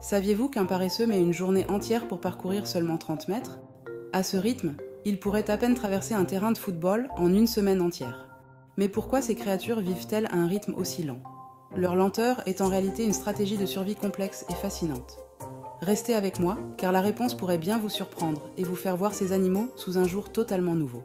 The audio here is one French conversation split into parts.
Saviez-vous qu'un paresseux met une journée entière pour parcourir seulement 30 mètres? À ce rythme, il pourrait à peine traverser un terrain de football en une semaine entière. Mais pourquoi ces créatures vivent-elles à un rythme aussi lent? Leur lenteur est en réalité une stratégie de survie complexe et fascinante. Restez avec moi, car la réponse pourrait bien vous surprendre et vous faire voir ces animaux sous un jour totalement nouveau.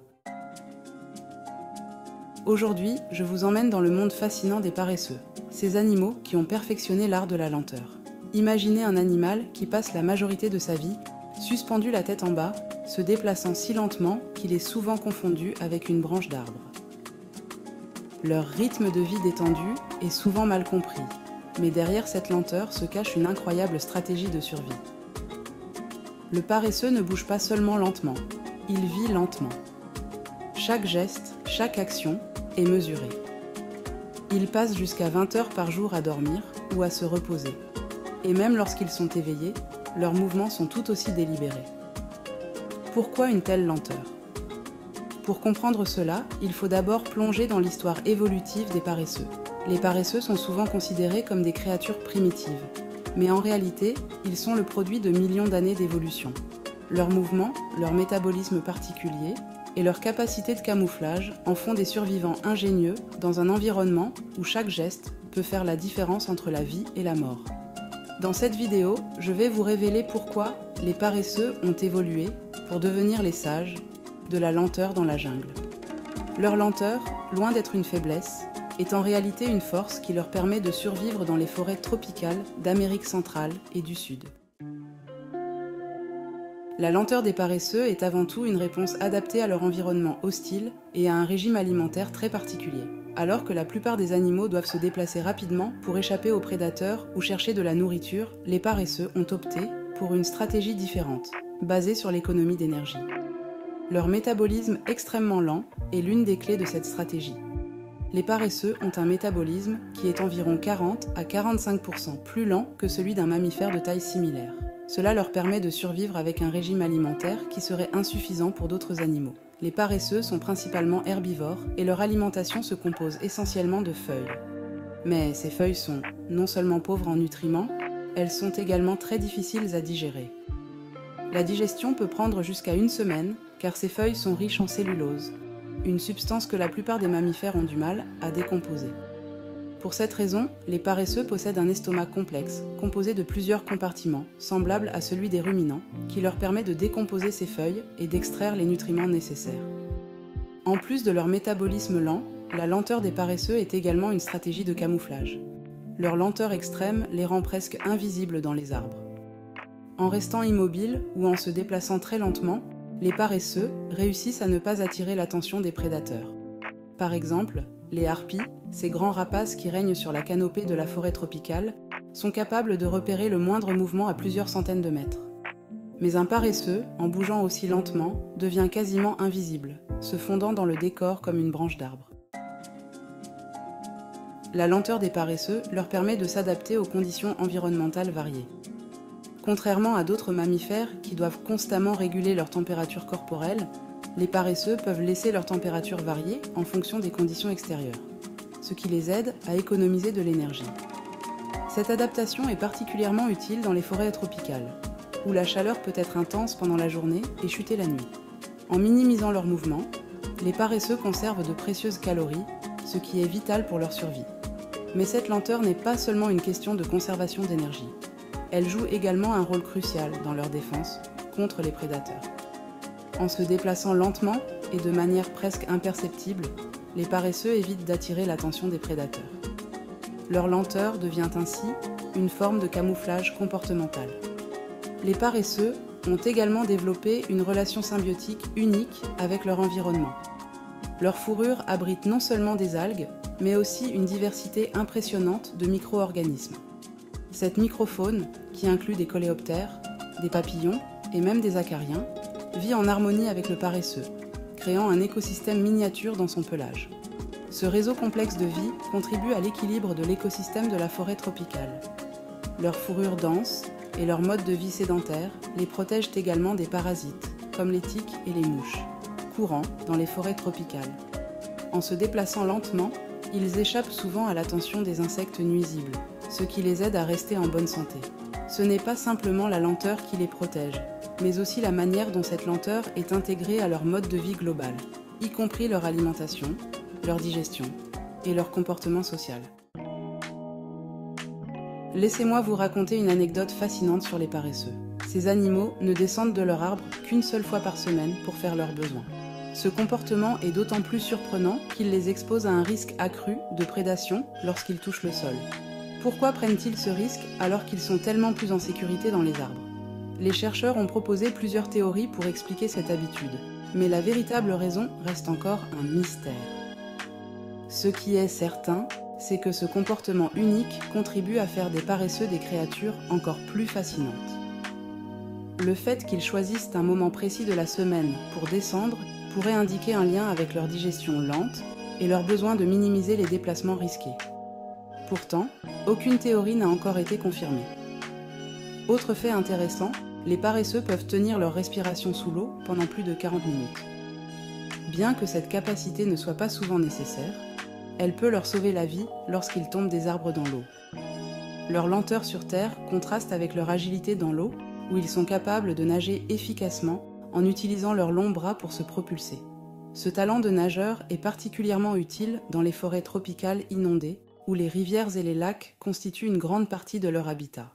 Aujourd'hui, je vous emmène dans le monde fascinant des paresseux, ces animaux qui ont perfectionné l'art de la lenteur. Imaginez un animal qui passe la majorité de sa vie, suspendu la tête en bas, se déplaçant si lentement qu'il est souvent confondu avec une branche d'arbre. Leur rythme de vie détendu est souvent mal compris, mais derrière cette lenteur se cache une incroyable stratégie de survie. Le paresseux ne bouge pas seulement lentement, il vit lentement. Chaque geste, chaque action est mesurée. Ils passent jusqu'à 20 heures par jour à dormir ou à se reposer. Et même lorsqu'ils sont éveillés, leurs mouvements sont tout aussi délibérés. Pourquoi une telle lenteur? Pour comprendre cela, il faut d'abord plonger dans l'histoire évolutive des paresseux. Les paresseux sont souvent considérés comme des créatures primitives, mais en réalité, ils sont le produit de millions d'années d'évolution. Leurs mouvements, leur métabolisme particulier et leur capacité de camouflage en font des survivants ingénieux dans un environnement où chaque geste peut faire la différence entre la vie et la mort. Dans cette vidéo, je vais vous révéler pourquoi les paresseux ont évolué pour devenir les sages de la lenteur dans la jungle. Leur lenteur, loin d'être une faiblesse, est en réalité une force qui leur permet de survivre dans les forêts tropicales d'Amérique centrale et du Sud. La lenteur des paresseux est avant tout une réponse adaptée à leur environnement hostile et à un régime alimentaire très particulier. Alors que la plupart des animaux doivent se déplacer rapidement pour échapper aux prédateurs ou chercher de la nourriture, les paresseux ont opté pour une stratégie différente, basée sur l'économie d'énergie. Leur métabolisme extrêmement lent est l'une des clés de cette stratégie. Les paresseux ont un métabolisme qui est environ 40 à 45% plus lent que celui d'un mammifère de taille similaire. Cela leur permet de survivre avec un régime alimentaire qui serait insuffisant pour d'autres animaux. Les paresseux sont principalement herbivores et leur alimentation se compose essentiellement de feuilles. Mais ces feuilles sont non seulement pauvres en nutriments, elles sont également très difficiles à digérer. La digestion peut prendre jusqu'à une semaine car ces feuilles sont riches en cellulose, une substance que la plupart des mammifères ont du mal à décomposer. Pour cette raison, les paresseux possèdent un estomac complexe, composé de plusieurs compartiments, semblables à celui des ruminants, qui leur permet de décomposer ces feuilles et d'extraire les nutriments nécessaires. En plus de leur métabolisme lent, la lenteur des paresseux est également une stratégie de camouflage. Leur lenteur extrême les rend presque invisibles dans les arbres. En restant immobiles ou en se déplaçant très lentement, les paresseux réussissent à ne pas attirer l'attention des prédateurs. Par exemple, les harpies, ces grands rapaces qui règnent sur la canopée de la forêt tropicale, sont capables de repérer le moindre mouvement à plusieurs centaines de mètres. Mais un paresseux, en bougeant aussi lentement, devient quasiment invisible, se fondant dans le décor comme une branche d'arbre. La lenteur des paresseux leur permet de s'adapter aux conditions environnementales variées. Contrairement à d'autres mammifères qui doivent constamment réguler leur température corporelle, les paresseux peuvent laisser leur température varier en fonction des conditions extérieures, ce qui les aide à économiser de l'énergie. Cette adaptation est particulièrement utile dans les forêts tropicales, où la chaleur peut être intense pendant la journée et chuter la nuit. En minimisant leurs mouvements, les paresseux conservent de précieuses calories, ce qui est vital pour leur survie. Mais cette lenteur n'est pas seulement une question de conservation d'énergie. Elle joue également un rôle crucial dans leur défense contre les prédateurs. En se déplaçant lentement et de manière presque imperceptible, les paresseux évitent d'attirer l'attention des prédateurs. Leur lenteur devient ainsi une forme de camouflage comportemental. Les paresseux ont également développé une relation symbiotique unique avec leur environnement. Leur fourrure abrite non seulement des algues, mais aussi une diversité impressionnante de micro-organismes. Cette microfaune, qui inclut des coléoptères, des papillons et même des acariens, vit en harmonie avec le paresseux, créant un écosystème miniature dans son pelage. Ce réseau complexe de vie contribue à l'équilibre de l'écosystème de la forêt tropicale. Leur fourrure dense et leur mode de vie sédentaire les protègent également des parasites, comme les tiques et les mouches, courants dans les forêts tropicales. En se déplaçant lentement, ils échappent souvent à l'attention des insectes nuisibles, ce qui les aide à rester en bonne santé. Ce n'est pas simplement la lenteur qui les protège, mais aussi la manière dont cette lenteur est intégrée à leur mode de vie global, y compris leur alimentation, leur digestion et leur comportement social. Laissez-moi vous raconter une anecdote fascinante sur les paresseux. Ces animaux ne descendent de leur arbre qu'une seule fois par semaine pour faire leurs besoins. Ce comportement est d'autant plus surprenant qu'il les expose à un risque accru de prédation lorsqu'ils touchent le sol. Pourquoi prennent-ils ce risque alors qu'ils sont tellement plus en sécurité dans les arbres? Les chercheurs ont proposé plusieurs théories pour expliquer cette habitude, mais la véritable raison reste encore un mystère. Ce qui est certain, c'est que ce comportement unique contribue à faire des paresseux des créatures encore plus fascinantes. Le fait qu'ils choisissent un moment précis de la semaine pour descendre pourrait indiquer un lien avec leur digestion lente et leur besoin de minimiser les déplacements risqués. Pourtant, aucune théorie n'a encore été confirmée. Autre fait intéressant, les paresseux peuvent tenir leur respiration sous l'eau pendant plus de 40 minutes. Bien que cette capacité ne soit pas souvent nécessaire, elle peut leur sauver la vie lorsqu'ils tombent des arbres dans l'eau. Leur lenteur sur terre contraste avec leur agilité dans l'eau, où ils sont capables de nager efficacement en utilisant leurs longs bras pour se propulser. Ce talent de nageur est particulièrement utile dans les forêts tropicales inondées, où les rivières et les lacs constituent une grande partie de leur habitat.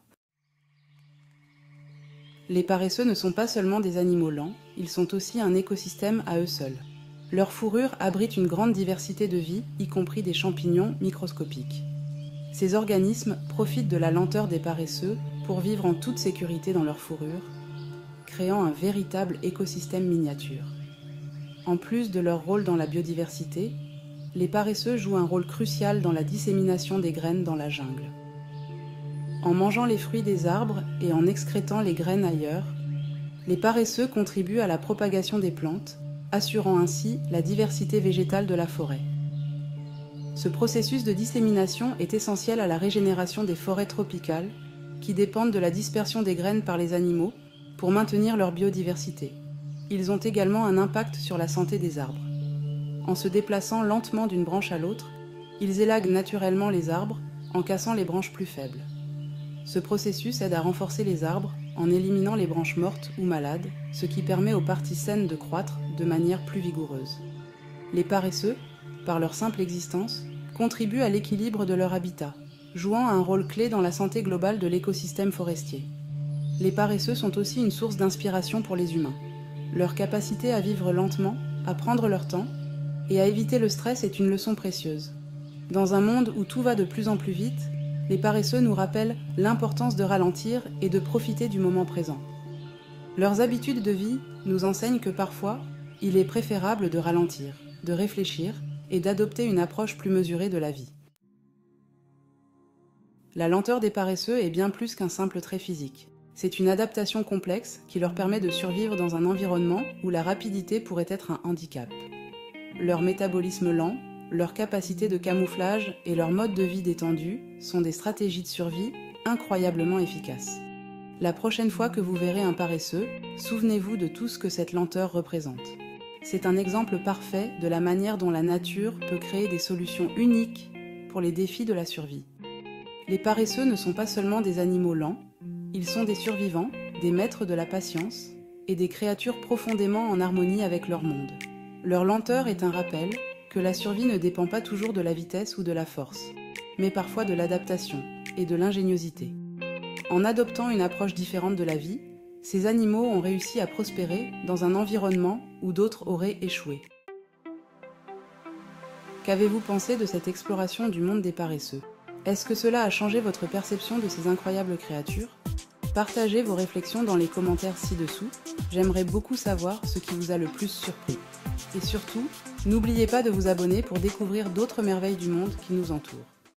Les paresseux ne sont pas seulement des animaux lents, ils sont aussi un écosystème à eux seuls. Leur fourrure abrite une grande diversité de vie, y compris des champignons microscopiques. Ces organismes profitent de la lenteur des paresseux pour vivre en toute sécurité dans leur fourrure, créant un véritable écosystème miniature. En plus de leur rôle dans la biodiversité, les paresseux jouent un rôle crucial dans la dissémination des graines dans la jungle. En mangeant les fruits des arbres et en excrétant les graines ailleurs, les paresseux contribuent à la propagation des plantes, assurant ainsi la diversité végétale de la forêt. Ce processus de dissémination est essentiel à la régénération des forêts tropicales, qui dépendent de la dispersion des graines par les animaux pour maintenir leur biodiversité. Ils ont également un impact sur la santé des arbres. En se déplaçant lentement d'une branche à l'autre, ils élaguent naturellement les arbres en cassant les branches plus faibles. Ce processus aide à renforcer les arbres en éliminant les branches mortes ou malades, ce qui permet aux parties saines de croître de manière plus vigoureuse. Les paresseux, par leur simple existence, contribuent à l'équilibre de leur habitat, jouant un rôle clé dans la santé globale de l'écosystème forestier. Les paresseux sont aussi une source d'inspiration pour les humains. Leur capacité à vivre lentement, à prendre leur temps et à éviter le stress est une leçon précieuse. Dans un monde où tout va de plus en plus vite, les paresseux nous rappellent l'importance de ralentir et de profiter du moment présent. Leurs habitudes de vie nous enseignent que parfois, il est préférable de ralentir, de réfléchir et d'adopter une approche plus mesurée de la vie. La lenteur des paresseux est bien plus qu'un simple trait physique. C'est une adaptation complexe qui leur permet de survivre dans un environnement où la rapidité pourrait être un handicap. Leur métabolisme lent, leur capacité de camouflage et leur mode de vie détendu sont des stratégies de survie incroyablement efficaces. La prochaine fois que vous verrez un paresseux, souvenez-vous de tout ce que cette lenteur représente. C'est un exemple parfait de la manière dont la nature peut créer des solutions uniques pour les défis de la survie. Les paresseux ne sont pas seulement des animaux lents, ils sont des survivants, des maîtres de la patience et des créatures profondément en harmonie avec leur monde. Leur lenteur est un rappel que la survie ne dépend pas toujours de la vitesse ou de la force, mais parfois de l'adaptation et de l'ingéniosité. En adoptant une approche différente de la vie, ces animaux ont réussi à prospérer dans un environnement où d'autres auraient échoué. Qu'avez-vous pensé de cette exploration du monde des paresseux ? Est-ce que cela a changé votre perception de ces incroyables créatures ? Partagez vos réflexions dans les commentaires ci-dessous, j'aimerais beaucoup savoir ce qui vous a le plus surpris. Et surtout, n'oubliez pas de vous abonner pour découvrir d'autres merveilles du monde qui nous entourent.